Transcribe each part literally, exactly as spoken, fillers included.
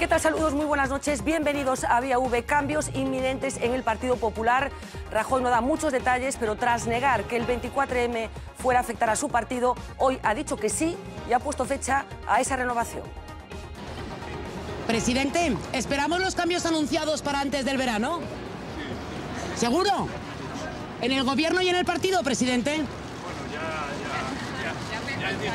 tal? Saludos, muy buenas noches. Bienvenidos a Vía V. Cambios inminentes en el Partido Popular. Rajoy no da muchos detalles, pero tras negar que el veinticuatro eme fuera a afectar a su partido, hoy ha dicho que sí y ha puesto fecha a esa renovación. Presidente, ¿esperamos los cambios anunciados para antes del verano? ¿Seguro? ¿En el gobierno y en el partido, presidente? Bueno, ya, ya, ya, ya, ya,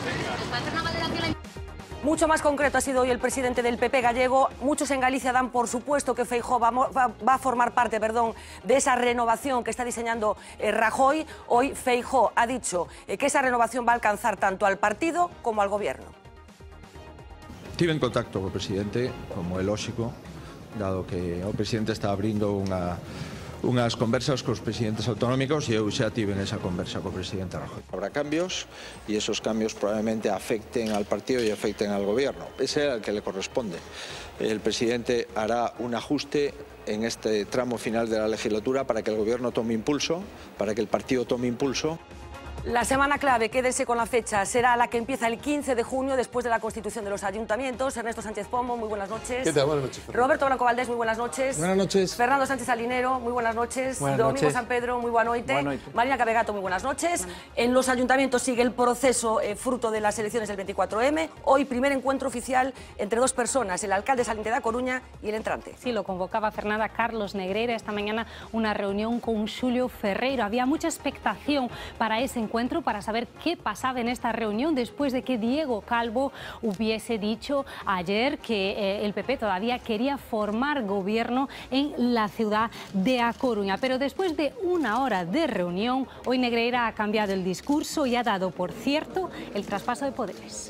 ya, ya. Mucho más concreto ha sido hoy el presidente del P P gallego. Muchos en Galicia dan por supuesto que Feijóo va, va, va a formar parte perdón, de esa renovación que está diseñando eh, Rajoy. Hoy Feijóo ha dicho eh, que esa renovación va a alcanzar tanto al partido como al gobierno. Tive en contacto co presidente, como é lóxico, dado que o presidente está abrindo unha, unhas conversas cos presidentes autonómicos e eu xa tive esa conversa co presidente Rajoy. Habrá cambios y esos cambios probablemente afecten al partido y afecten al gobierno. Ese es el que le corresponde. El presidente hará un ajuste en este tramo final de la legislatura para que el gobierno tome impulso, para que el partido tome impulso. La semana clave, quédese con la fecha, será la que empieza el quince de junio después de la constitución de los ayuntamientos. Ernesto Sánchez Pombo, muy buenas noches. ¿Qué tal? Buenas noches, Fernando. Roberto Blanco Valdés, muy buenas noches. Buenas noches. Fernando Sánchez Salinero, muy buenas noches. Buenas Domingo noches. San Pedro, muy buena noite. Buenas noches. Marina Cabegato, muy buenas noches. Buenas. En los ayuntamientos sigue el proceso eh, fruto de las elecciones del veinticuatro eme. Hoy primer encuentro oficial entre dos personas, el alcalde saliente de A Coruña y el entrante. Sí, lo convocaba Fernanda Carlos Negreira esta mañana una reunión con Xulio Ferreiro. Había mucha expectación para ese encuentro, para saber qué pasaba en esta reunión después de que Diego Calvo hubiese dicho ayer que eh, el P P todavía quería formar gobierno en la ciudad de A Coruña. Pero después de una hora de reunión, hoy Negreira ha cambiado el discurso y ha dado por cierto el traspaso de poderes.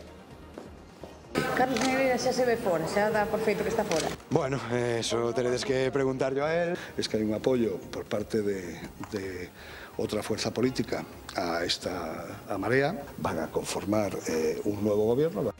Carlos Negreira xa se ve fora, xa dá por feito que está fora. Bueno, eso tenéis que preguntar yo a él. Es que hay un apoyo por parte de, de otra fuerza política a esta a Marea. Van a conformar eh, un nuevo gobierno.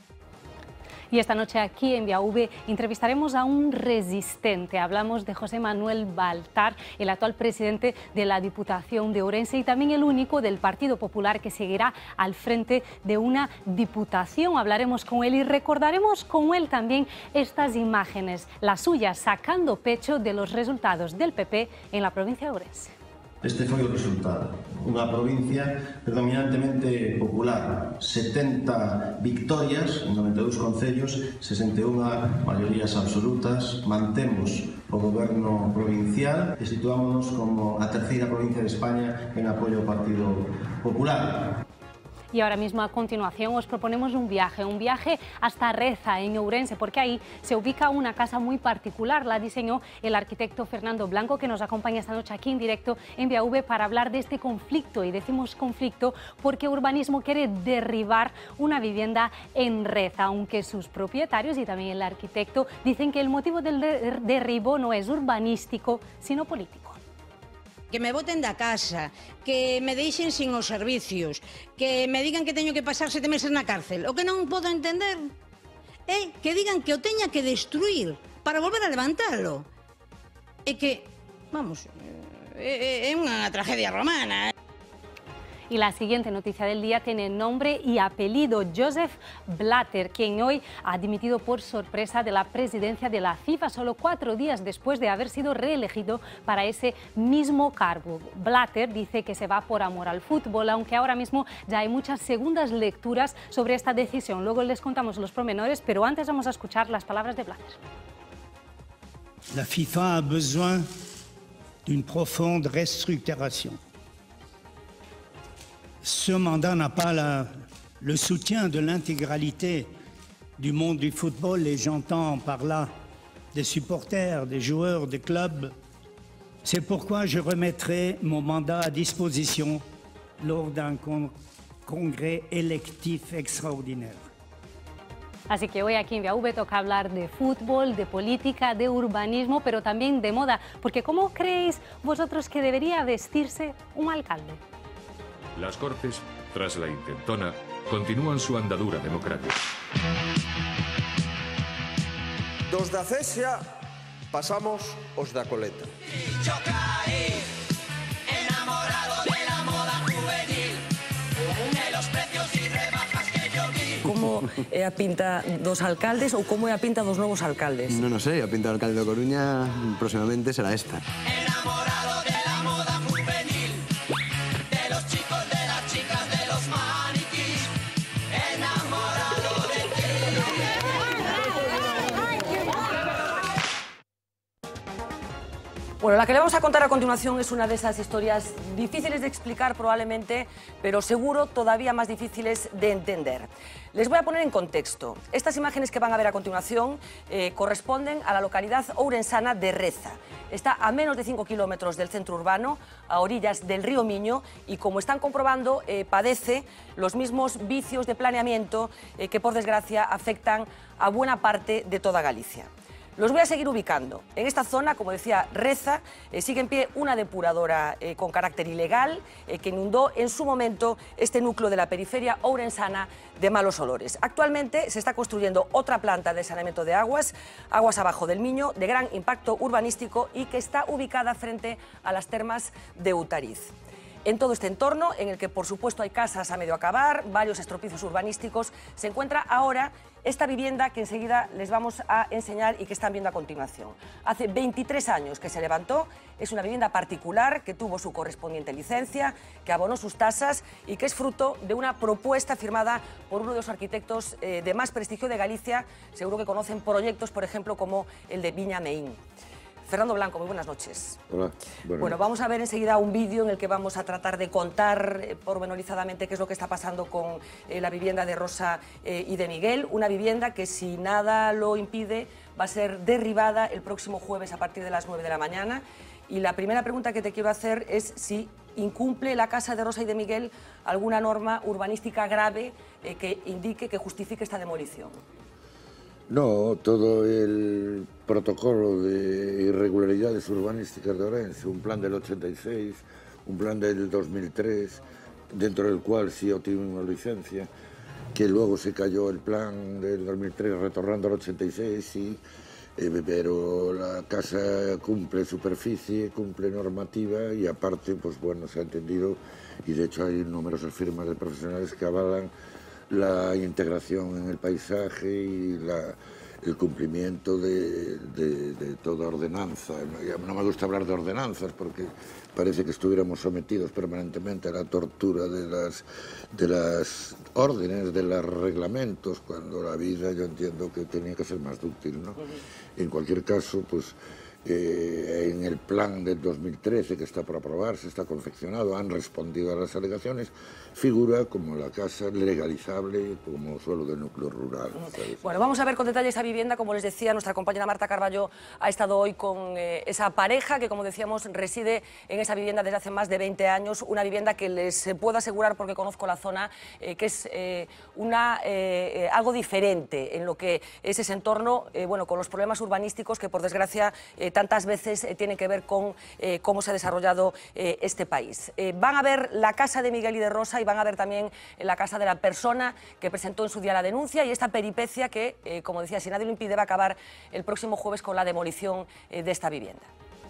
Y esta noche aquí en Vía V entrevistaremos a un resistente. Hablamos de José Manuel Baltar, el actual presidente de la Diputación de Ourense y también el único del Partido Popular que seguirá al frente de una diputación. Hablaremos con él y recordaremos con él también estas imágenes, las suyas sacando pecho de los resultados del P P en la provincia de Ourense. Este foi o resultado. Unha provincia predominantemente popular, setenta victorias en noventa e dous concellos, sesenta e unha maiorías absolutas. Mantemos o goberno provincial e situámonos como a terceira provincia de España en apoio ao Partido Popular. Y ahora mismo a continuación os proponemos un viaje, un viaje hasta Reza, en Ourense, porque ahí se ubica una casa muy particular. La diseñó el arquitecto Fernando Blanco, que nos acompaña esta noche aquí en directo en Vía V para hablar de este conflicto. Y decimos conflicto porque Urbanismo quiere derribar una vivienda en Reza, aunque sus propietarios y también el arquitecto dicen que el motivo del derribo no es urbanístico, sino político. Que me boten da casa, que me deixen sin os servicios, que me digan que teño que pasar sete meses na cárcel. O que non podo entender é que digan que o teña que destruir para volver a levantalo. É que, vamos, é, é unha tragedia romana. Y la siguiente noticia del día tiene nombre y apellido: Joseph Blatter, quien hoy ha dimitido por sorpresa de la presidencia de la FIFA, solo cuatro días después de haber sido reelegido para ese mismo cargo. Blatter dice que se va por amor al fútbol, aunque ahora mismo ya hay muchas segundas lecturas sobre esta decisión. Luego les contamos los pormenores, pero antes vamos a escuchar las palabras de Blatter. La FIFA a besoin d'une profonde restructuration. Ce mandat n'a pas la, le soutien de l'intégralité du monde du football, et j'entends par là des supporters, des joueurs, des clubs. C'est pourquoi je remettrai mon mandat à disposition lors d'un con congrès électif extraordinaire. Así que hoy aquí en Vía V toca hablar de fútbol, de política, de urbanismo, pero también de moda. Porque ¿cómo creéis vosotros que debería vestirse un alcalde? Las Cortes, tras la intentona, continúan su andadura democrática. Dos da Cesia pasamos os da Coleta. Como é a pinta dos alcaldes ou como é a pinta dos novos alcaldes? Non o sei, a pinta do alcalde de Coruña próximamente será esta. Enamorado de la moda juvenil, de los chicos, de las chicas, de los maniquís, enamorado de ti. Bueno, la que le vamos a contar a continuación es una de esas historias difíciles de explicar probablemente, pero seguro todavía más difíciles de entender. Les voy a poner en contexto. Estas imágenes que van a ver a continuación eh, corresponden a la localidad ourensana de Reza. Está a menos de cinco kilómetros del centro urbano, a orillas del río Miño, y como están comprobando, eh, padece los mismos vicios de planeamiento eh, que, por desgracia, afectan a buena parte de toda Galicia. Los voy a seguir ubicando. En esta zona, como decía, Reza, eh, sigue en pie una depuradora eh, con carácter ilegal eh, que inundó en su momento este núcleo de la periferia ourensana de malos olores. Actualmente se está construyendo otra planta de saneamiento de aguas, aguas abajo del Miño, de gran impacto urbanístico y que está ubicada frente a las termas de Utariz. En todo este entorno, en el que por supuesto hay casas a medio acabar, varios estropicios urbanísticos, se encuentra ahora esta vivienda que enseguida les vamos a enseñar y que están viendo a continuación. Hace veintitrés años que se levantó, es una vivienda particular que tuvo su correspondiente licencia, que abonó sus tasas y que es fruto de una propuesta firmada por uno de los arquitectos eh, de más prestigio de Galicia. Seguro que conocen proyectos, por ejemplo, como el de Viña Meín. Fernando Blanco, muy buenas noches. Hola. Bueno, bueno, vamos a ver enseguida un vídeo en el que vamos a tratar de contar eh, pormenorizadamente qué es lo que está pasando con eh, la vivienda de Rosa eh, y de Miguel. Una vivienda que, si nada lo impide, va a ser derribada el próximo jueves a partir de las nueve de la mañana. Y la primera pregunta que te quiero hacer es si incumple la casa de Rosa y de Miguel alguna norma urbanística grave eh, que indique, que justifique esta demolición. No, todo el protocolo de irregularidades urbanísticas de Ourense, un plan del ochenta y seis, un plan del dos mil tres, dentro del cual sí obtuve una licencia, que luego se cayó el plan del dos mil tres retornando al ochenta y seis, sí, eh, pero la casa cumple superficie, cumple normativa y aparte, pues bueno, se ha entendido, y de hecho hay numerosas firmas de profesionales que avalan la integración en el paisaje y la, el cumplimiento de, de, de toda ordenanza. No me gusta hablar de ordenanzas porque parece que estuviéramos sometidos permanentemente a la tortura de las, de las órdenes, de los reglamentos, cuando la vida yo entiendo que tenía que ser más dúctil, ¿no? En cualquier caso, pues Eh, en el plan del dos mil trece que está por aprobarse, está confeccionado, han respondido a las alegaciones, figura como la casa legalizable como suelo del núcleo rural, ¿sabes? Bueno, vamos a ver con detalle esa vivienda. Como les decía, nuestra compañera Marta Carballo ha estado hoy con eh, esa pareja que, como decíamos, reside en esa vivienda desde hace más de veinte años, una vivienda que les puedo asegurar, porque conozco la zona, eh, que es eh, una, eh, algo diferente en lo que es ese entorno, eh, bueno, con los problemas urbanísticos que, por desgracia, eh, tantas veces eh, tiene que ver con eh, cómo se ha desarrollado eh, este país. Eh, van a ver la casa de Miguel y de Rosa y van a ver también la casa de la persona que presentó en su día la denuncia y esta peripecia que, eh, como decía, si nadie lo impide, va a acabar el próximo jueves con la demolición eh, de esta vivienda.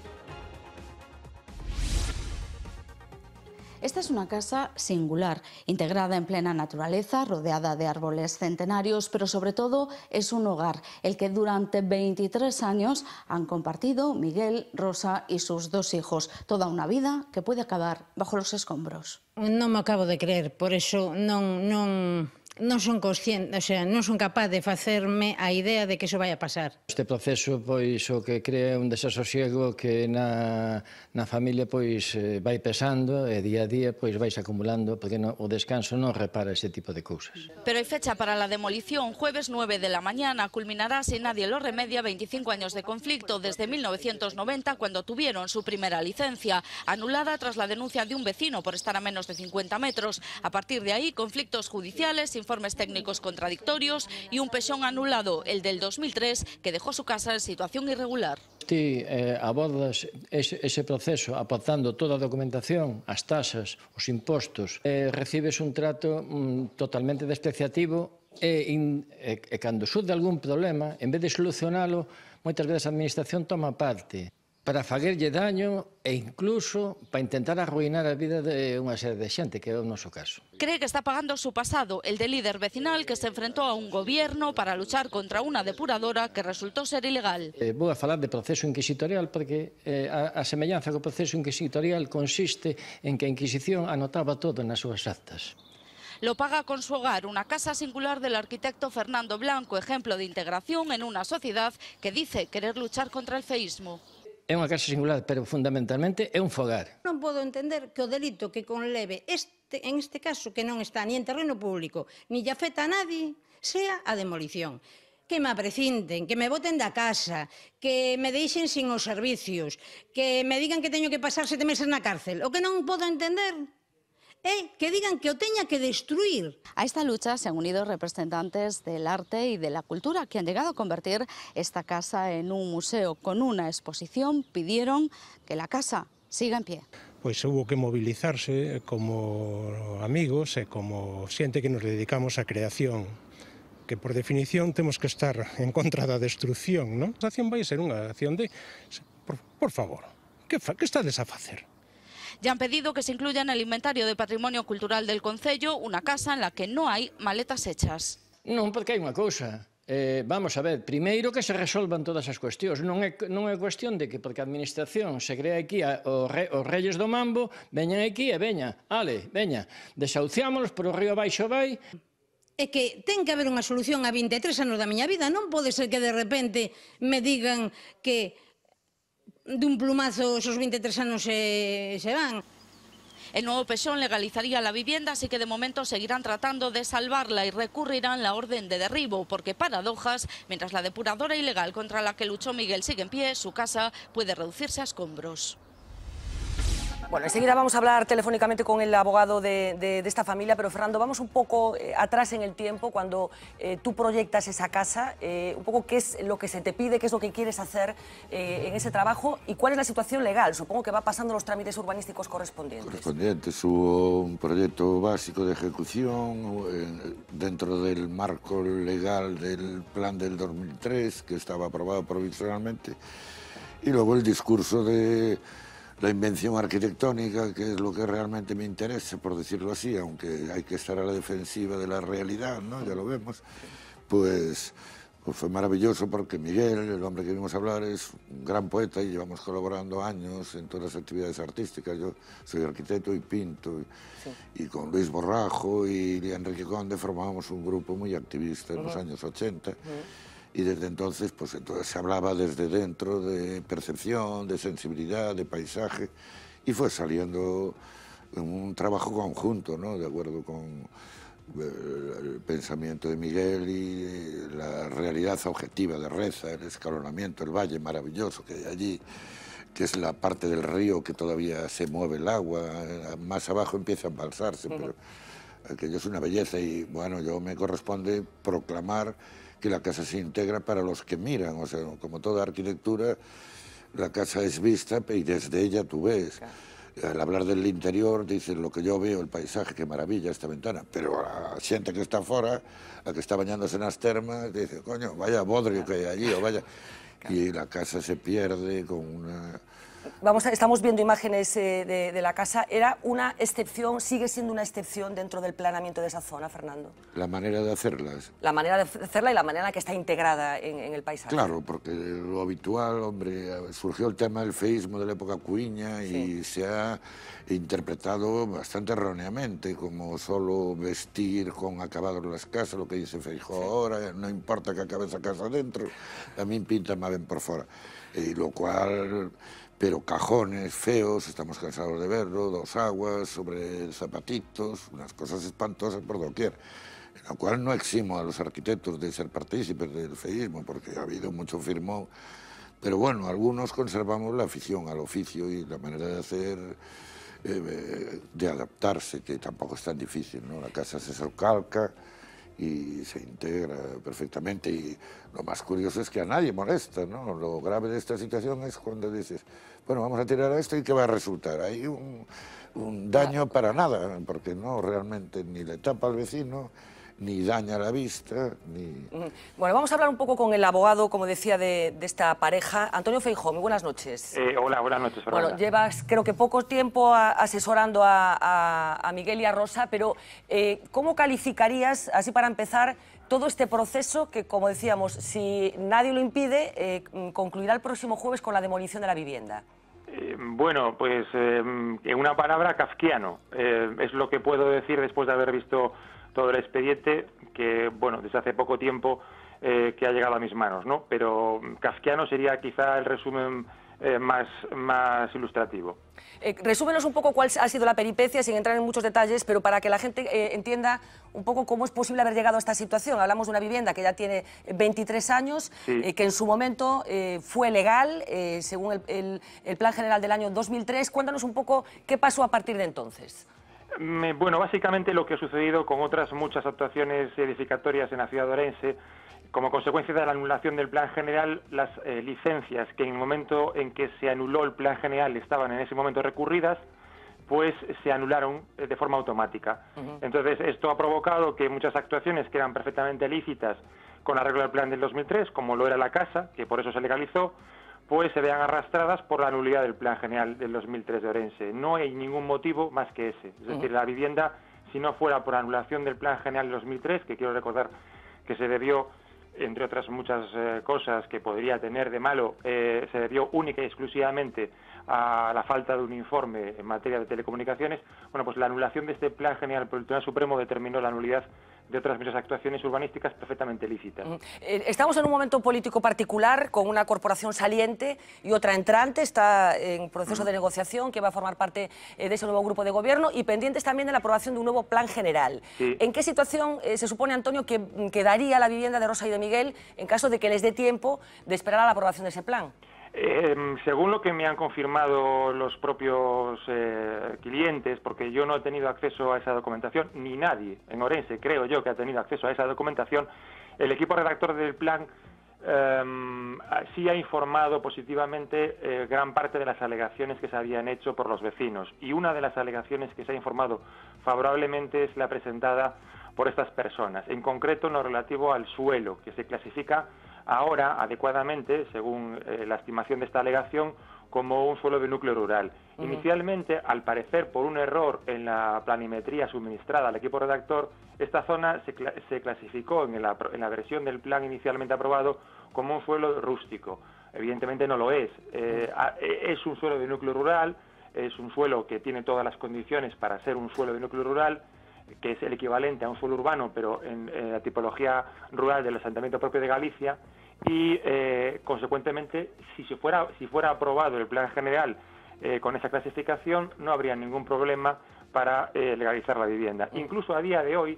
Esta es una casa singular, integrada en plena naturaleza, rodeada de árboles centenarios, pero sobre todo es un hogar, el que durante veintitrés años han compartido Miguel, Rosa y sus dos hijos. Toda una vida que puede acabar bajo los escombros. Non me acabo de creer, por eso non, non, non son consciente, o sea, non son capaz de facerme a idea de que iso vai a pasar. Este proceso, pois, o que crea un desasosiego que na, na familia, pois, vai pesando e día a día, pois, vais acumulando, porque no, o descanso non repara ese tipo de cousas. Pero hay fecha para la demolición. Jueves nueve de la mañana culminará, si nadie lo remedia, veinticinco años de conflicto desde mil novecientos noventa, cuando tuvieron su primera licencia, anulada tras la denuncia de un vecino por estar a menos de cincuenta metros. A partir de ahí, conflictos judiciales, informes técnicos contradictorios y un pexón anulado, el del dos mil tres, que dejó su casa en situación irregular. Ti eh, abordas ese, ese proceso aportando toda a documentación, as tasas, os impostos, eh, recibes un trato mm, totalmente despreciativo e, in, e, e cando surde algún problema, en vez de solucionalo, moitas veces a administración toma parte. para faguerlle daño e incluso para intentar arruinar a vida de unha serie de xente, que é o noso caso. Cree que está pagando su pasado, el de líder vecinal que se enfrentó a un gobierno para luchar contra una depuradora que resultó ser ilegal. Eh, vou a falar de proceso inquisitorial porque eh, a, a semellanza co proceso inquisitorial consiste en que a Inquisición anotaba todo nas súas actas. Lo paga con su hogar, una casa singular del arquitecto Fernando Blanco, ejemplo de integración en una sociedad que dice querer luchar contra el feísmo. É unha casa singular, pero fundamentalmente é un fogar. Non podo entender que o delito que conleve este, en este caso que non está ni en terreno público ni lle afecta a nadie sea a demolición. Que me aprecinten, que me boten da casa, que me deixen sin os servicios, que me digan que teño que pasar sete meses na cárcel. O que non podo entender é que digan que o teña que destruir. A esta lucha se han unido representantes del arte y de la cultura que han llegado a convertir esta casa en un museo. Con una exposición pidieron que la casa siga en pie. Pois hubo que movilizarse como amigos e como xente que nos dedicamos á creación, que por definición temos que estar en contra da destrucción, non? A acción vai ser unha acción de, por, por favor, que, fa, que estades a facer? Ya han pedido que se incluya en el inventario de patrimonio cultural del concello una casa en la que no hay maletas hechas. Non, porque hai unha cousa. Eh, vamos a ver, primeiro que se resolvan todas as cuestións. Non é, non é cuestión de que porque a administración se crea aquí a, os, re, os reyes do mambo, veñan aquí e veña, ale, veña, desahuciámolos por o río abaixo vai. É que ten que haber unha solución a vinte e tres anos da miña vida. Non pode ser que de repente me digan que dun plumazo esos vinte e tres anos se, se van. El nuevo P S O E legalizaría la vivienda, así que de momento seguirán tratando de salvarla y recurrirán la orden de derribo, porque paradojas, mientras la depuradora ilegal contra la que luchó Miguel sigue en pie, su casa puede reducirse a escombros. Bueno, enseguida vamos a hablar telefónicamente con el abogado de, de, de esta familia, pero Fernando, vamos un poco eh, atrás en el tiempo, cuando eh, tú proyectas esa casa, eh, un poco qué es lo que se te pide, qué es lo que quieres hacer eh, en ese trabajo y cuál es la situación legal. Supongo que va pasando los trámites urbanísticos correspondientes. Correspondientes. Hubo un proyecto básico de ejecución eh, dentro del marco legal del plan del dos mil tres, que estaba aprobado provisionalmente, y luego el discurso de la invención arquitectónica, que es lo que realmente me interesa, por decirlo así, aunque hay que estar a la defensiva de la realidad, ¿no? Ya lo vemos, pues, pues fue maravilloso porque Miguel, el hombre que vimos a hablar, es un gran poeta y llevamos colaborando años en todas las actividades artísticas. Yo soy arquitecto y pinto, y, sí. y con Luis Borrajo y Enrique Conde formábamos un grupo muy activista en uh-huh. los años ochenta. Uh-huh. Y desde entonces, pues entonces se hablaba desde dentro de percepción, de sensibilidad, de paisaje, y fue saliendo un trabajo conjunto, ¿no? De acuerdo con el pensamiento de Miguel y la realidad objetiva de Reza, el escalonamiento, el valle maravilloso que hay allí, que es la parte del río que todavía se mueve el agua, más abajo empieza a embalsarse, uh-huh. pero aquello es una belleza y, bueno, yo me corresponde proclamar que la casa se integra para los que miran, o sea, como toda arquitectura, la casa es vista y desde ella tú ves. Claro. Al hablar del interior, dices lo que yo veo, el paisaje, qué maravilla esta ventana, pero a xente que está fora, a que está bañándose en las termas, dice, coño, vaya bodrio que hay allí, o vaya... Claro. Y la casa se pierde con una... Vamos a, estamos viendo imágenes eh, de, de la casa. ¿Era una excepción, sigue siendo una excepción dentro del planeamiento de esa zona, Fernando? La manera de hacerlas. La manera de hacerla y la manera en la que está integrada en, en el paisaje. Claro, porque lo habitual, hombre, surgió el tema del feísmo de la época cuiña y sí. se ha interpretado bastante erróneamente como solo vestir con acabados las casas, lo que dice Feijóo sí. ahora, no importa que acabe esa casa dentro, a mí pinta más bien por fuera. Y lo cual... Pero cajones feos, estamos cansados de verlo, dos aguas, sobre zapatitos, unas cosas espantosas por doquier. En lo cual no eximo a los arquitectos de ser partícipes del feísmo, porque ha habido mucho firmón. Pero bueno, algunos conservamos la afición al oficio y la manera de hacer, eh, de adaptarse, que tampoco es tan difícil, ¿no? La casa se recalca y se integra perfectamente y lo más curioso es que a nadie molesta, ¿no? Lo grave de esta situación es cuando dices, bueno, vamos a tirar a esto y ¿qué va a resultar? Hay un, un daño para nada, porque no realmente ni le tapa al vecino, ni daña la vista, ni... Bueno, vamos a hablar un poco con el abogado, como decía, de, de esta pareja. Antonio Feijóo, muy buenas noches. Eh, hola, buenas noches, Fernanda. Bueno, llevas creo que poco tiempo a, asesorando a, a, a Miguel y a Rosa, pero eh, ¿cómo calificarías, así para empezar, todo este proceso que, como decíamos, si nadie lo impide, eh, concluirá el próximo jueves con la demolición de la vivienda? Eh, bueno, pues eh, en una palabra, kafkiano. Eh, es lo que puedo decir después de haber visto todo el expediente, que, bueno, desde hace poco tiempo eh, que ha llegado a mis manos, ¿no? Pero kafkiano sería quizá el resumen eh, más, más ilustrativo. Eh, resúmenos un poco cuál ha sido la peripecia, sin entrar en muchos detalles, pero para que la gente eh, entienda un poco cómo es posible haber llegado a esta situación. Hablamos de una vivienda que ya tiene veintitrés años, sí. eh, que en su momento eh, fue legal, eh, según el, el, el Plan General del año dos mil tres. Cuéntanos un poco qué pasó a partir de entonces. Bueno, básicamente lo que ha sucedido con otras muchas actuaciones edificatorias en la ciudad de Orense, como consecuencia de la anulación del Plan General, las eh, licencias que en el momento en que se anuló el Plan General estaban en ese momento recurridas, pues se anularon eh, de forma automática. Uh-huh. Entonces, esto ha provocado que muchas actuaciones que eran perfectamente lícitas con arreglo del Plan del dos mil tres, como lo era la casa, que por eso se legalizó, pues se vean arrastradas por la nulidad del Plan General del dos mil tres de Orense. No hay ningún motivo más que ese. Es decir, uh-huh. la vivienda, si no fuera por anulación del Plan General del dos mil tres, que quiero recordar que se debió, entre otras muchas eh, cosas que podría tener de malo, eh, se debió única y exclusivamente a la falta de un informe en materia de telecomunicaciones. Bueno, pues la anulación de este Plan General por el Tribunal Supremo determinó la nulidad de otras muchas actuaciones urbanísticas perfectamente lícitas. Estamos en un momento político particular, con una corporación saliente y otra entrante, está en proceso de negociación, que va a formar parte de ese nuevo grupo de gobierno, y pendientes también de la aprobación de un nuevo plan general. Sí. ¿En qué situación eh, se supone, Antonio, que quedaría la vivienda de Rosa y de Miguel en caso de que les dé tiempo de esperar a la aprobación de ese plan? Eh, según lo que me han confirmado los propios eh, clientes, porque yo no he tenido acceso a esa documentación, ni nadie en Orense, creo yo, que ha tenido acceso a esa documentación, el equipo redactor del plan eh, sí ha informado positivamente eh, gran parte de las alegaciones que se habían hecho por los vecinos. Y una de las alegaciones que se ha informado favorablemente es la presentada por estas personas, en concreto en lo relativo al suelo, que se clasifica ahora adecuadamente, según eh, la estimación de esta alegación, como un suelo de núcleo rural. Uh-huh. Inicialmente, al parecer, por un error en la planimetría suministrada al equipo redactor, esta zona se, cl se clasificó en la, en la versión del plan inicialmente aprobado como un suelo rústico. Evidentemente no lo es. Eh, uh-huh. Es un suelo de núcleo rural, es un suelo que tiene todas las condiciones para ser un suelo de núcleo rural, que es el equivalente a un suelo urbano, pero en, en la tipología rural del asentamiento propio de Galicia, y eh, consecuentemente, si, se fuera, si fuera aprobado el plan general eh, con esa clasificación, no habría ningún problema para eh, legalizar la vivienda. Incluso a día de hoy,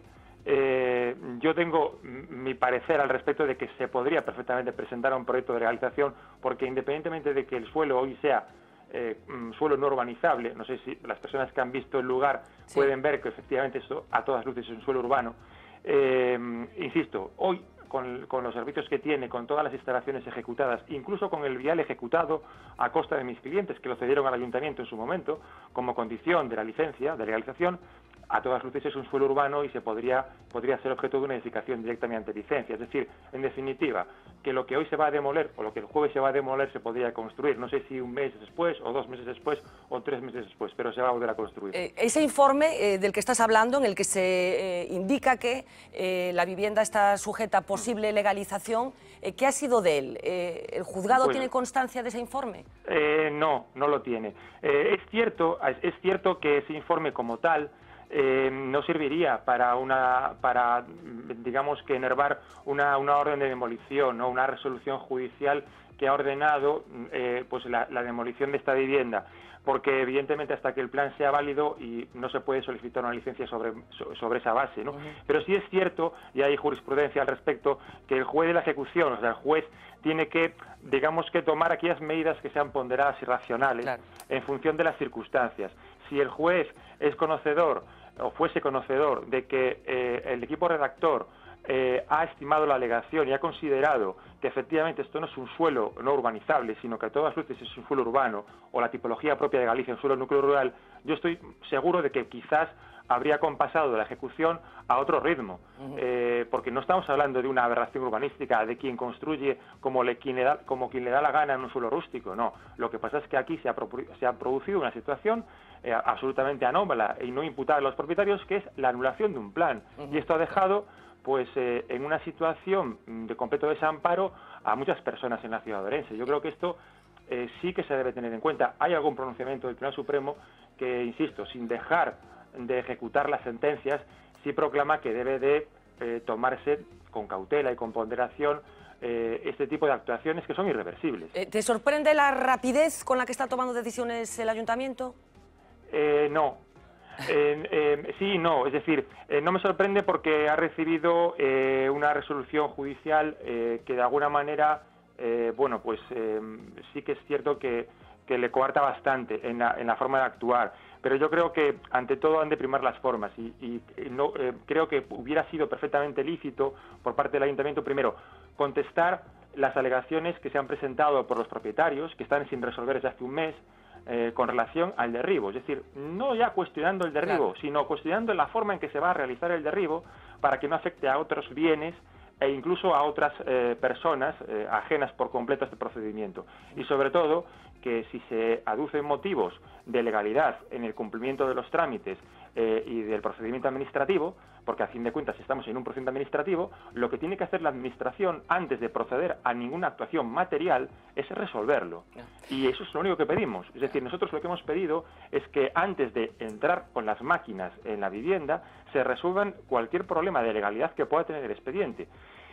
eh, yo tengo mi parecer al respecto de que se podría perfectamente presentar un proyecto de legalización, porque independientemente de que el suelo hoy sea Eh, suelo no urbanizable, no sé si las personas que han visto el lugar sí. pueden ver que efectivamente esto a todas luces es un suelo urbano. Eh, insisto, hoy con, con los servicios que tiene, con todas las instalaciones ejecutadas, incluso con el vial ejecutado a costa de mis clientes, que lo cedieron al ayuntamiento en su momento, como condición de la licencia, de legalización, a todas luces es un suelo urbano y se podría, podría ser objeto de una edificación directamente licencia. Es decir, en definitiva, que lo que hoy se va a demoler o lo que el jueves se va a demoler se podría construir. No sé si un mes después o dos meses después o tres meses después, pero se va a volver a construir. Eh, ese informe eh, del que estás hablando, en el que se eh, indica que eh, la vivienda está sujeta a posible legalización, eh, ¿qué ha sido de él? Eh, ¿El juzgado bueno, tiene constancia de ese informe? Eh, no, no lo tiene. Eh, es cierto, es cierto que ese informe como tal Eh, no serviría para una para digamos que enervar una, una orden de demolición o una resolución judicial que ha ordenado eh, pues la, la demolición de esta vivienda, porque evidentemente hasta que el plan sea válido y no se puede solicitar una licencia sobre, sobre esa base, ¿no? Uh-huh. Pero sí es cierto, y hay jurisprudencia al respecto, que el juez de la ejecución, o sea, el juez tiene que, digamos que tomar aquellas medidas que sean ponderadas y racionales, claro, en función de las circunstancias. Si el juez es conocedor o fuese conocedor de que eh, el equipo redactor eh, ha estimado la alegación y ha considerado que efectivamente esto no es un suelo no urbanizable, sino que a todas luces es un suelo urbano, o la tipología propia de Galicia, un suelo núcleo rural, yo estoy seguro de que quizás habría compasado la ejecución a otro ritmo, uh-huh. eh, porque no estamos hablando de una aberración urbanística de quien construye como, le, quien le da, como quien le da la gana en un suelo rústico, no. Lo que pasa es que aquí se ha, se ha producido una situación eh, absolutamente anómala y no imputable a los propietarios, que es la anulación de un plan, uh-huh. y esto ha dejado pues eh, en una situación de completo desamparo a muchas personas en la ciudad de Orense. Yo creo que esto eh, sí que se debe tener en cuenta. Hay algún pronunciamiento del Tribunal Supremo que, insisto, sin dejar de ejecutar las sentencias, sí proclama que debe de eh, tomarse con cautela y con ponderación eh, este tipo de actuaciones que son irreversibles. Eh, ¿Te sorprende la rapidez con la que está tomando decisiones el Ayuntamiento? Eh, no. Eh, eh, sí y no, es decir, eh, no me sorprende porque ha recibido eh, una resolución judicial eh, que de alguna manera, eh, bueno, pues eh, sí que es cierto que, que le coarta bastante en la, en la forma de actuar, pero yo creo que ante todo han de primar las formas y, y no, eh, creo que hubiera sido perfectamente lícito por parte del Ayuntamiento, primero, contestar las alegaciones que se han presentado por los propietarios, que están sin resolver desde hace un mes, Eh, con relación al derribo, es decir, no ya cuestionando el derribo, claro. sino cuestionando la forma en que se va a realizar el derribo para que no afecte a otros bienes e incluso a otras eh, personas eh, ajenas por completo a este procedimiento. Y sobre todo, que si se aducen motivos de legalidad en el cumplimiento de los trámites eh, y del procedimiento administrativo, porque a fin de cuentas estamos en un procedimiento administrativo, lo que tiene que hacer la Administración antes de proceder a ninguna actuación material es resolverlo. Y eso es lo único que pedimos. Es decir, nosotros lo que hemos pedido es que antes de entrar con las máquinas en la vivienda se resuelvan cualquier problema de legalidad que pueda tener el expediente.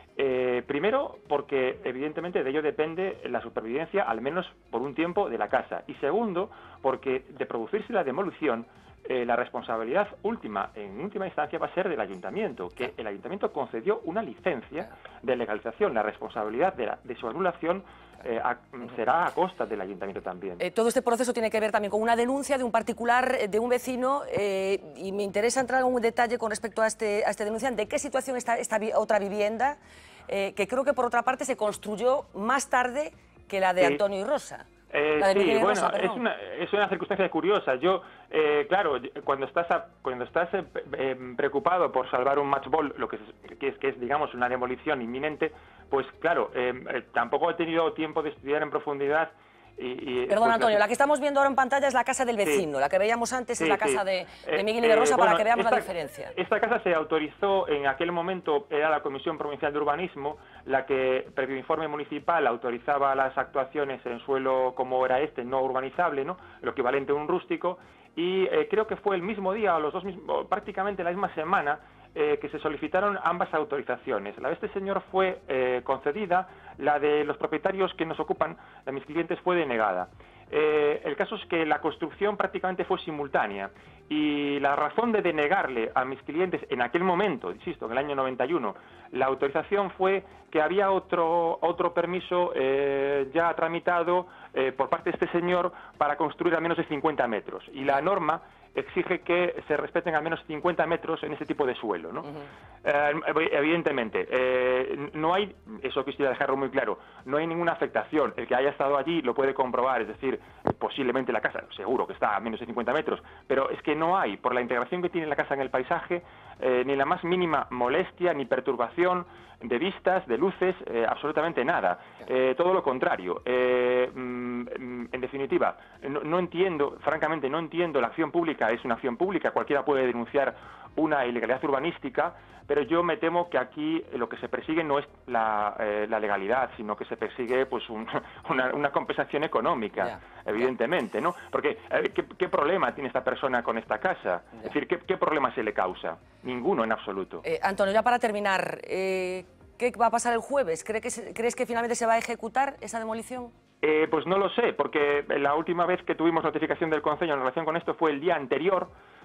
Eh, primero, porque evidentemente de ello depende la supervivencia, al menos por un tiempo, de la casa. Y segundo, porque de producirse la demolición, eh, la responsabilidad última, en última instancia, va a ser del Ayuntamiento, que el Ayuntamiento concedió una licencia de legalización. La responsabilidad de, la, de su anulación eh, a, será a costa del Ayuntamiento también. Eh, todo este proceso tiene que ver también con una denuncia de un particular, de un vecino, eh, y me interesa entrar en un detalle con respecto a este, a este denunciante. ¿De qué situación está esta vi otra vivienda? Eh, que creo que por otra parte se construyó más tarde que la de sí. Antonio y Rosa. Eh, la de sí, bueno, Rosa, es una, es una circunstancia curiosa. Yo, eh, claro, cuando estás a, cuando estás eh, eh, preocupado por salvar un match ball, lo que es, que es, que es, digamos, una demolición inminente, pues claro, eh, eh, tampoco he tenido tiempo de estudiar en profundidad. Y, y, Perdón, pues, Antonio, la que estamos viendo ahora en pantalla es la casa del vecino, sí. la que veíamos antes sí, es la casa sí. de, de Miguel y de Rosa, eh, para bueno, que veamos esta, la diferencia. Esta casa se autorizó, en aquel momento era la Comisión Provincial de Urbanismo, la que, previo informe municipal, autorizaba las actuaciones en suelo como era este, no urbanizable, ¿no? Lo equivalente a un rústico, y eh, creo que fue el mismo día, o los dos mismos, prácticamente la misma semana, Eh, que se solicitaron ambas autorizaciones. La de este señor fue eh, concedida, la de los propietarios que nos ocupan, de mis clientes, fue denegada. Eh, el caso es que la construcción prácticamente fue simultánea y la razón de denegarle a mis clientes en aquel momento, insisto, en el año noventa y uno, la autorización fue que había otro, otro permiso eh, ya tramitado eh, por parte de este señor para construir a menos de cincuenta metros. Y la norma exige que se respeten al menos cincuenta metros en ese tipo de suelo, ¿no? Uh-huh. eh, evidentemente, eh, no hay, eso quisiera dejarlo muy claro, no hay ninguna afectación. El que haya estado allí lo puede comprobar, es decir, posiblemente la casa, seguro que está a menos de cincuenta metros, pero es que no hay, por la integración que tiene la casa en el paisaje, eh, ni la más mínima molestia, ni perturbación de vistas, de luces, eh, absolutamente nada. Eh, todo lo contrario. Eh, mm, en definitiva, no, no entiendo, francamente, no entiendo, la acción pública es una acción pública, cualquiera puede denunciar una ilegalidad urbanística, pero yo me temo que aquí lo que se persigue no es la, eh, la legalidad, sino que se persigue pues un, una, una compensación económica, yeah. evidentemente, yeah. ¿no? Porque, eh, ¿qué, ¿qué problema tiene esta persona con esta casa? Yeah. Es decir, ¿qué, ¿qué problema se le causa? Ninguno en absoluto. Eh, Antonio, ya para terminar, eh, ¿qué va a pasar el jueves? ¿Cree que se, ¿Crees que finalmente se va a ejecutar esa demolición? Eh, pues no lo sé, porque la última vez que tuvimos notificación del Concello en relación con esto fue el día anterior,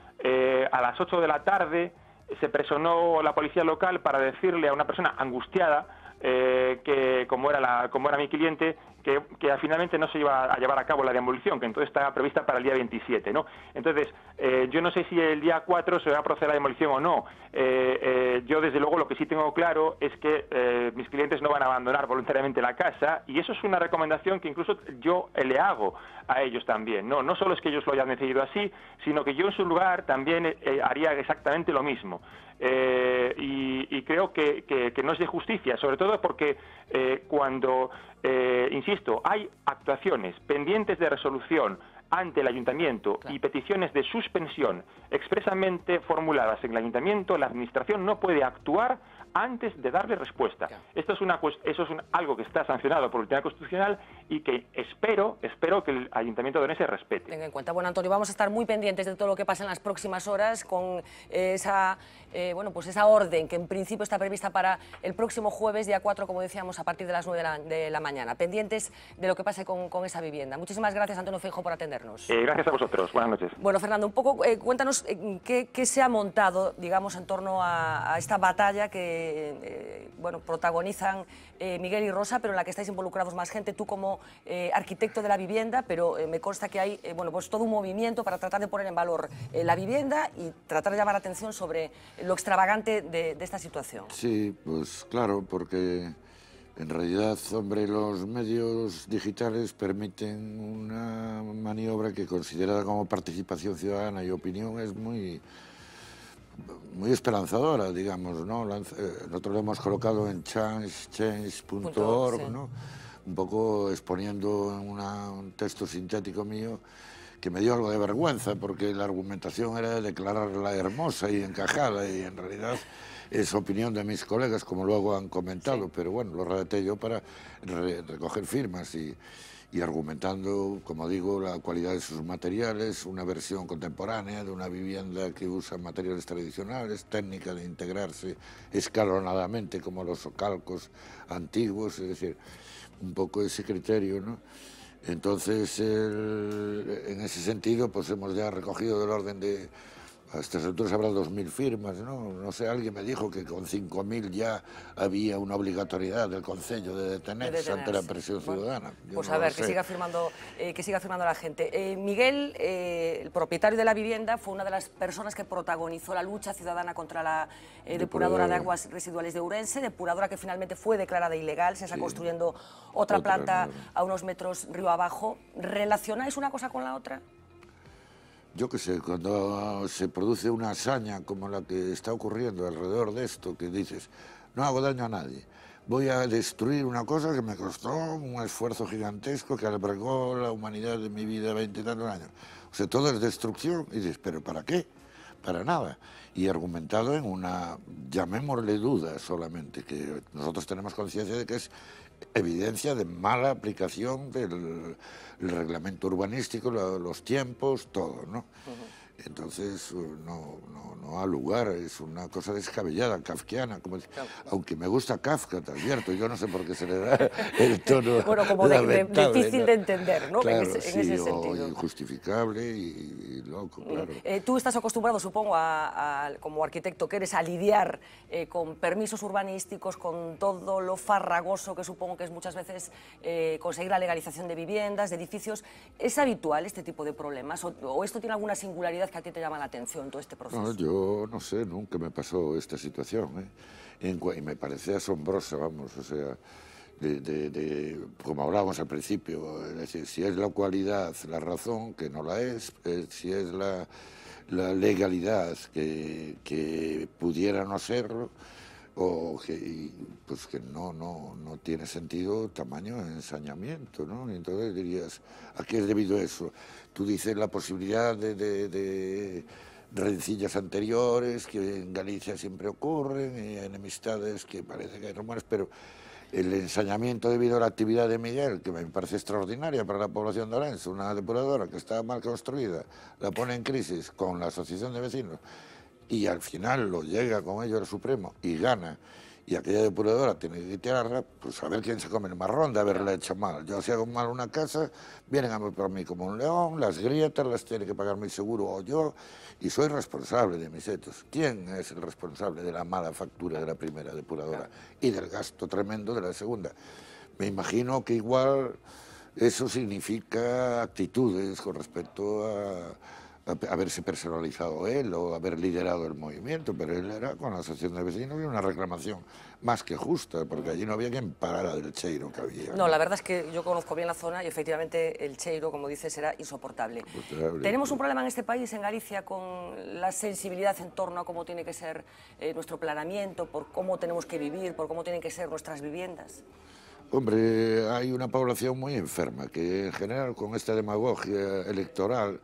eh, a las ocho de la tarde, se personó la policía local para decirle a una persona angustiada eh, que como era, la, como era mi cliente, que, que finalmente no se iba a llevar a cabo la demolición, que entonces estaba prevista para el día veintisiete, ¿no? Entonces, eh, yo no sé si el día cuatro se va a proceder a la demolición o no. Eh, eh, yo, desde luego, lo que sí tengo claro es que eh, mis clientes no van a abandonar voluntariamente la casa, y eso es una recomendación que incluso yo le hago a ellos también, ¿no? No solo es que ellos lo hayan decidido así, sino que yo en su lugar también eh, haría exactamente lo mismo. Eh, y, y creo que, que, que no es de justicia, sobre todo porque eh, cuando, eh, insisto, hay actuaciones pendientes de resolución ante el ayuntamiento, claro, y peticiones de suspensión expresamente formuladas en el ayuntamiento, la administración no puede actuar antes de darle respuesta. Claro. Esto es una, eso es un, algo que está sancionado por el Tribunal Constitucional y que espero, espero que el Ayuntamiento de Orense respete. Tenga en cuenta. Bueno, Antonio, vamos a estar muy pendientes de todo lo que pasa en las próximas horas con eh, esa, eh, bueno, pues esa orden que en principio está prevista para el próximo jueves, día cuatro, como decíamos, a partir de las nueve de la, de la mañana. Pendientes de lo que pase con, con esa vivienda. Muchísimas gracias, Antonio Feijóo, por atendernos. Eh, gracias a vosotros. Buenas noches. Bueno, Fernando, un poco, eh, cuéntanos eh, qué, qué se ha montado, digamos, en torno a, a esta batalla que Eh, bueno, protagonizan eh, Miguel y Rosa, pero en la que estáis involucrados más gente, tú como eh, arquitecto de la vivienda, pero eh, me consta que hay eh, bueno, pues todo un movimiento para tratar de poner en valor eh, la vivienda y tratar de llamar la atención sobre lo extravagante de, de esta situación. Sí, pues claro, porque en realidad, hombre, los medios digitales permiten una maniobra que, considerada como participación ciudadana y opinión, es muy... muy esperanzadora, digamos, ¿no? Nosotros lo hemos colocado en change change punto org, sí, ¿no? Un poco exponiendo una, un texto sintético mío que me dio algo de vergüenza, porque la argumentación era de declararla hermosa y encajada, y en realidad es opinión de mis colegas, como luego han comentado, sí, pero bueno, lo redacté yo para re recoger firmas y... y argumentando, como digo, la cualidad de sus materiales, una versión contemporánea de una vivienda que usa materiales tradicionales, técnica de integrarse escalonadamente como los calcos antiguos, es decir, un poco ese criterio, ¿no? Entonces, el, en ese sentido, pues hemos ya recogido del orden de... A estas alturas habrá dos mil firmas, ¿no? No sé, alguien me dijo que con cinco mil ya había una obligatoriedad del Concello de detenerse, de detenerse ante la presión ciudadana. Bueno, pues no a ver, que siga, firmando, eh, que siga firmando la gente. Eh, Miguel, eh, el propietario de la vivienda, fue una de las personas que protagonizó la lucha ciudadana contra la eh, depuradora de aguas residuales de Ourense, depuradora que finalmente fue declarada ilegal, se está sí, construyendo otra, otra planta no. a unos metros río abajo. ¿Relacionáis una cosa con la otra? Yo qué sé, cuando se produce una hazaña como la que está ocurriendo alrededor de esto, que dices, no hago daño a nadie, voy a destruir una cosa que me costó un esfuerzo gigantesco, que albergó la humanidad de mi vida veinte y tantos años. O sea, todo es destrucción, y dices, ¿pero para qué? Para nada. Y argumentado en una, llamémosle duda solamente, que nosotros tenemos conciencia de que es evidencia de mala aplicación del el reglamento urbanístico, lo, los tiempos, todo, ¿no? Uh-huh. Entonces, no, no, no ha lugar, es una cosa descabellada, kafkiana, como, claro, aunque me gusta Kafka, te advierto, yo no sé por qué se le da el tono bueno, como de, de, difícil ¿no? de entender, ¿no? Claro, en ese, sí, en ese o sentido. injustificable y, y loco, claro. Eh, tú estás acostumbrado, supongo, a, a, como arquitecto que eres, a lidiar eh, con permisos urbanísticos, con todo lo farragoso que supongo que es muchas veces eh, conseguir la legalización de viviendas, de edificios. ¿Es habitual este tipo de problemas o, o esto tiene alguna singularidad que a ti te llama la atención, todo este proceso? No, yo no sé, nunca me pasó esta situación, ¿eh? En, y me parece asombrosa, vamos, o sea, de, de, de, como hablábamos al principio, es decir, si es la cualidad, la razón, que no la es, eh, si es la, la legalidad, que, que pudiera no serlo, o que, pues que no, no, no tiene sentido tamaño de ensañamiento, ¿no? Y entonces dirías, ¿a qué es debido eso? Tú dices la posibilidad de, de, de rencillas anteriores, que en Galicia siempre ocurren, y enemistades que parece que hay rumores, pero el ensañamiento debido a la actividad de Miguel, que me parece extraordinaria para la población de Orense, una depuradora que está mal construida, la pone en crisis con la asociación de vecinos, y al final lo llega con ello al Supremo y gana, y aquella depuradora tiene que tirarla, pues a ver quién se come el marrón de haberla hecho mal. Yo si hago mal una casa, vienen a por mí como un león, las grietas las tiene que pagar mi seguro o yo, y soy responsable de mis hechos. ¿Quién es el responsable de la mala factura de la primera depuradora y del gasto tremendo de la segunda? Me imagino que igual eso significa actitudes con respecto a haberse personalizado él o haber liderado el movimiento, pero él era con la asociación de vecinos y una reclamación más que justa, porque allí no había quien parara del cheiro que había. No, la verdad es que yo conozco bien la zona y efectivamente el cheiro, como dices, era insoportable. Insoportable. Tenemos un problema en este país, en Galicia, con la sensibilidad en torno a cómo tiene que ser eh, nuestro planeamiento, por cómo tenemos que vivir, por cómo tienen que ser nuestras viviendas. Hombre, hay una población muy enferma que en general con esta demagogia electoral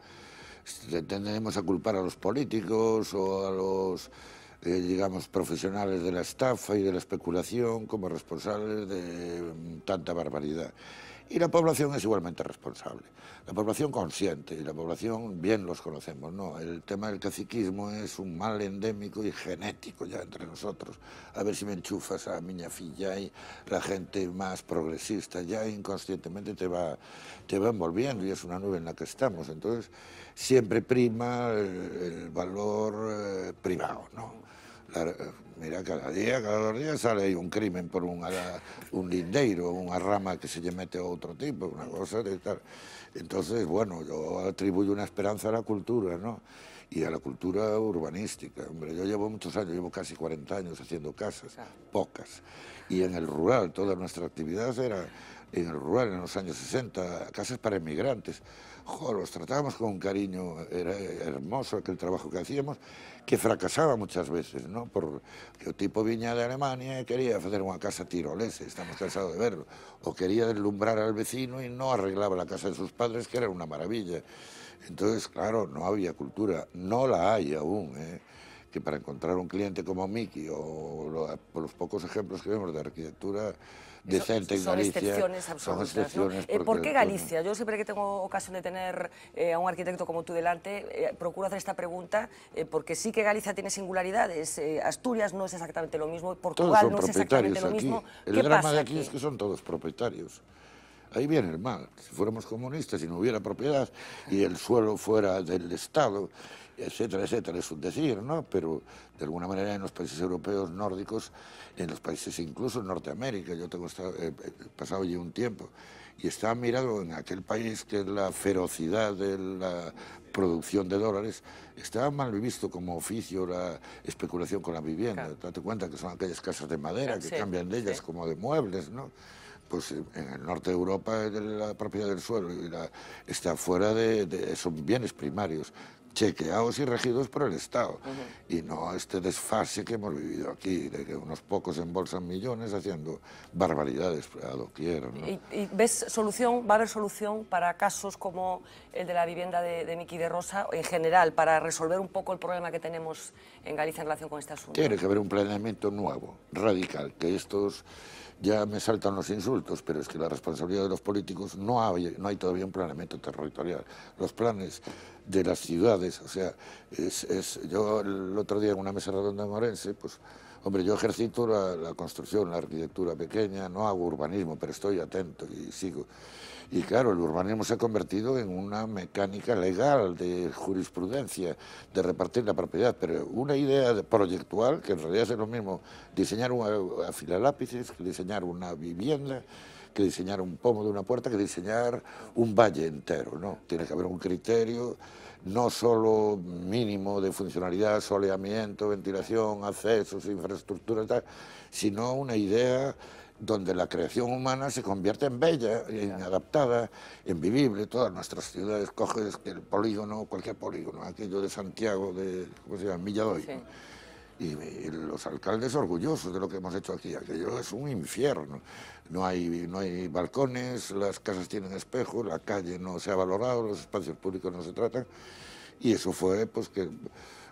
tendemos a culpar a los políticos o a los, eh, digamos, profesionales de la estafa y de la especulación como responsables de tanta barbaridad. Y la población es igualmente responsable. La población consciente y la población bien los conocemos, ¿no? El tema del caciquismo es un mal endémico y genético ya entre nosotros. A ver si me enchufas a miña filla y la gente más progresista ya inconscientemente te va, te va envolviendo y es una nube en la que estamos. Entonces siempre prima el, el valor eh, privado, ¿no? La, mira, cada día, cada dos días sale aí un crimen por unha, un lindeiro, unha rama que se lle mete a outro tipo, unha cosa de tal. Entonces, bueno, yo atribuyo una esperanza a la cultura, ¿no? Y a la cultura urbanística. Hombre, yo llevo muchos años, llevo casi cuarenta años haciendo casas, pocas. Y en el rural, toda nuestra actividad era en el rural, en los años sesenta, casas para inmigrantes. Jo, los tratábamos con un cariño, era hermoso aquel trabajo que hacíamos, que fracasaba muchas veces, ¿no? Porque o tipo viña de Alemania e quería facer unha casa tirolesa, estamos cansados de verlo, o quería deslumbrar al vecino y no arreglaba la casa de sus padres, que era una maravilla. Entonces, claro, no había cultura, no la hay aún, ¿eh? Que para encontrar un cliente como Miki o lo, por los pocos ejemplos que vemos de arquitectura decente en Galicia, son excepciones absolutas, son excepciones, ¿no? Eh, ¿Por qué porque, Galicia? Yo siempre que tengo ocasión de tener eh, a un arquitecto como tú delante, eh, procuro hacer esta pregunta, eh, porque sí que Galicia tiene singularidades, eh, Asturias no es exactamente lo mismo, Portugal no es exactamente lo aquí. mismo. El ¿Qué drama pasa de aquí, aquí es que son todos propietarios. Ahí viene el mal. Si fuéramos comunistas y no hubiera propiedad y el suelo fuera del Estado, etcétera, etcétera, es un decir, ¿no? Pero de alguna manera en los países europeos nórdicos, en los países incluso en Norteamérica, yo tengo estado, eh, pasado allí un tiempo, y estaba mirado en aquel país que la ferocidad de la producción de dólares estaba mal visto como oficio la especulación con la vivienda. Claro. Date cuenta que son aquellas casas de madera que sí, cambian de ellas sí. como de muebles, ¿no? Pues en el norte de Europa la propiedad del suelo y la, está fuera de, de... son bienes primarios, chequeados y regidos por el Estado. Uh-huh. Y no este desfase que hemos vivido aquí, de que unos pocos embolsan millones haciendo barbaridades a doquier, ¿no? ¿Y, y ves solución, va a haber solución para casos como el de la vivienda de, de Miki de Rosa, en general, para resolver un poco el problema que tenemos en Galicia en relación con este asunto? Tiene que haber un planeamiento nuevo, radical, que estos... Ya me saltan los insultos, pero es que la responsabilidad de los políticos no hay, no hay todavía un planeamiento territorial. Los planes de las ciudades, o sea, es, es, yo el otro día en una mesa redonda en Orense, pues, hombre, yo ejercito la, la construcción, la arquitectura pequeña, no hago urbanismo, pero estoy atento y sigo. Y claro, el urbanismo se ha convertido en una mecánica legal de jurisprudencia, de repartir la propiedad, pero una idea proyectual, que en realidad es lo mismo diseñar un afilalápices, que diseñar una vivienda, que diseñar un pomo de una puerta, que diseñar un valle entero, ¿no? Tiene que haber un criterio no solo mínimo de funcionalidad, soleamiento, ventilación, accesos, infraestructura, tal, sino una idea donde la creación humana se convierte en bella, en adaptada, en vivible. Todas nuestras ciudades, coges el polígono, cualquier polígono, aquello de Santiago, de, ¿cómo se llama?, Milladoy, sí. y, y los alcaldes orgullosos de lo que hemos hecho aquí, aquello es un infierno. No hay, no hay balcones, las casas tienen espejos, la calle no se ha valorado, los espacios públicos no se tratan, y eso fue pues que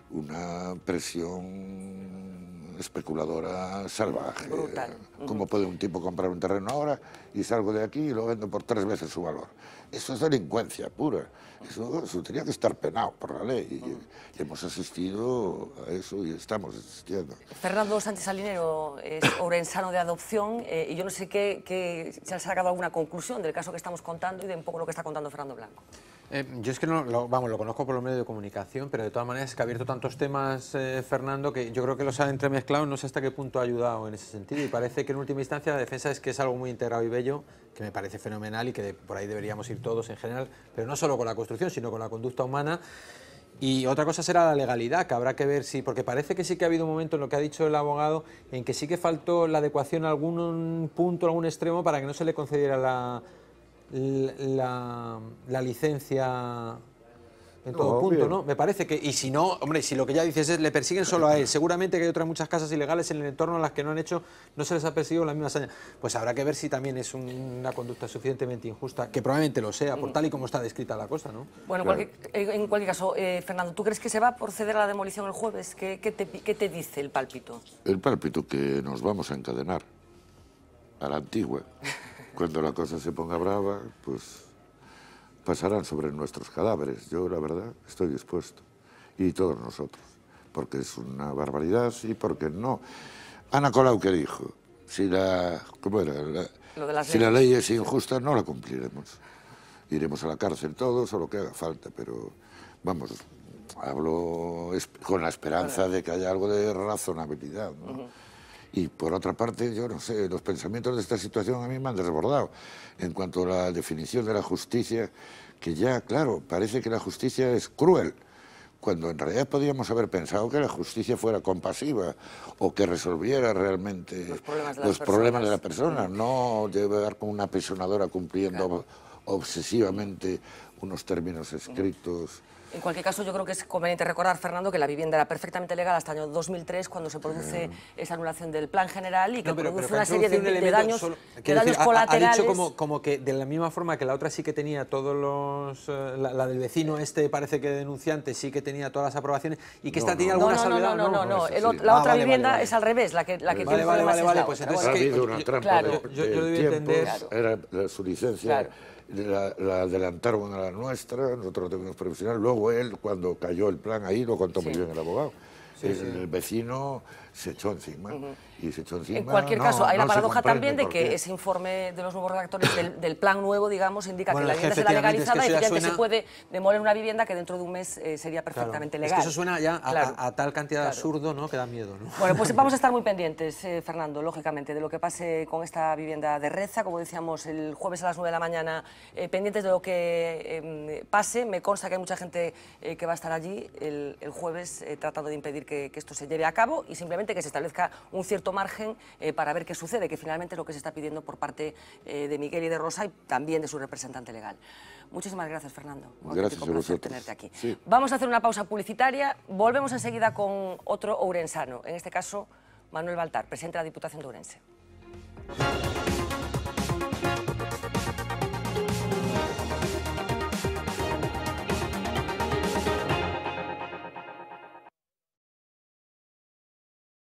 una presión especuladora salvaje. Brutal. ¿Cómo puede un tipo comprar un terreno ahora y salgo de aquí y lo vendo por tres veces su valor? Eso es delincuencia pura. Eso, eso tenía que estar penado por la ley. Y, y hemos asistido a eso y estamos asistiendo. Fernando Sánchez Salinero es ourensano de adopción eh, y yo no sé qué, qué, si ha sacado alguna conclusión del caso que estamos contando y de un poco lo que está contando Fernando Blanco. Eh, yo es que no, lo, vamos, lo conozco por los medios de comunicación, pero de todas maneras es que ha abierto tantos temas, eh, Fernando, que yo creo que los ha entremezclado, no sé hasta qué punto ha ayudado en ese sentido, y parece que en última instancia la defensa es que es algo muy integrado y bello, que me parece fenomenal y que de, por ahí deberíamos ir todos en general, pero no solo con la construcción, sino con la conducta humana. Y otra cosa será la legalidad, que habrá que ver si, porque parece que sí que ha habido un momento en lo que ha dicho el abogado, en que sí que faltó la adecuación a algún punto, a algún extremo, para que no se le concediera la... La, la licencia en todo no, punto, bien. ¿no? Me parece que, y si no, hombre, si lo que ya dices es le persiguen solo a él, seguramente que hay otras muchas casas ilegales en el entorno a las que no han hecho, no se les ha perseguido la misma hazaña. Pues habrá que ver si también es un, una conducta suficientemente injusta, que probablemente lo sea, por tal y como está descrita la cosa, ¿no? Bueno, claro. cualquier, en cualquier caso, eh, Fernando, ¿tú crees que se va a proceder a la demolición el jueves? ¿Qué, qué, te, qué te dice el pálpito? El pálpito que nos vamos a encadenar a la antigua. Cuando la cosa se ponga brava, pues pasarán sobre nuestros cadáveres. Yo, la verdad, estoy dispuesto. Y todos nosotros. Porque es una barbaridad y porque no. Ana Colau, ¿qué dijo? Si la, ¿cómo era? La, lo de las si la ley es injusta, no la cumpliremos. Iremos a la cárcel todos o lo que haga falta, pero vamos, hablo con la esperanza bueno. de que haya algo de razonabilidad, ¿no? Uh-huh. Y por otra parte, yo no sé, los pensamientos de esta situación a mí me han desbordado en cuanto a la definición de la justicia, que ya, claro, parece que la justicia es cruel, cuando en realidad podríamos haber pensado que la justicia fuera compasiva o que resolviera realmente los problemas de, los problemas de la persona, no llevar con una apisonadora cumpliendo claro. obsesivamente unos términos escritos. En cualquier caso, yo creo que es conveniente recordar, Fernando, que la vivienda era perfectamente legal hasta el año dos mil tres, cuando se produce eh. esa anulación del plan general y que no, pero, produce pero una serie de, un de daños, solo, de daños decir, colaterales. Ha, ha dicho como, como que de la misma forma que la otra sí que tenía todos los... Uh, la, la del vecino este, parece que denunciante, sí que tenía todas las aprobaciones y que no, esta no, tenía no, alguna no, salvedad. No, no, no, no, no. no el, la ah, otra vale, vivienda vale, vale. es al revés, la que, la que vale, tiene vale, problemas vale, vale, pues entonces ha que, habido una trampa claro. de, yo, yo, yo tiempos, entender... era la, su licencia... Claro. La, la adelantaron a la nuestra, nosotros lo tuvimos profesional, luego él, cuando cayó el plan ahí, lo contó sí. muy bien el abogado. Sí, el, sí. el vecino se echó encima, uh-huh. y se echó encima. En cualquier no, caso, hay no la paradoja también de que qué. ese informe de los nuevos redactores del, del plan nuevo, digamos, indica bueno, que la vivienda será legalizada es que y que suena... se puede demoler una vivienda que dentro de un mes eh, sería perfectamente claro. legal. Es que eso suena ya a, claro. a, a tal cantidad claro. de absurdo, ¿no? Que da miedo, ¿no? Bueno, pues vamos a estar muy pendientes, eh, Fernando, lógicamente, de lo que pase con esta vivienda de Reza, como decíamos, el jueves a las nueve de la mañana, eh, pendientes de lo que eh, pase. Me consta que hay mucha gente eh, que va a estar allí el, el jueves eh, tratando de impedir que, que esto se lleve a cabo y simplemente que se establezca un cierto margen eh, para ver qué sucede, que finalmente es lo que se está pidiendo por parte eh, de Miguel y de Rosa y también de su representante legal. Muchísimas gracias, Fernando. Gracias a vosotros. Tenerte aquí. Sí. Vamos a hacer una pausa publicitaria, volvemos enseguida con otro ourensano, en este caso Manuel Baltar, presidente de la Diputación de Ourense.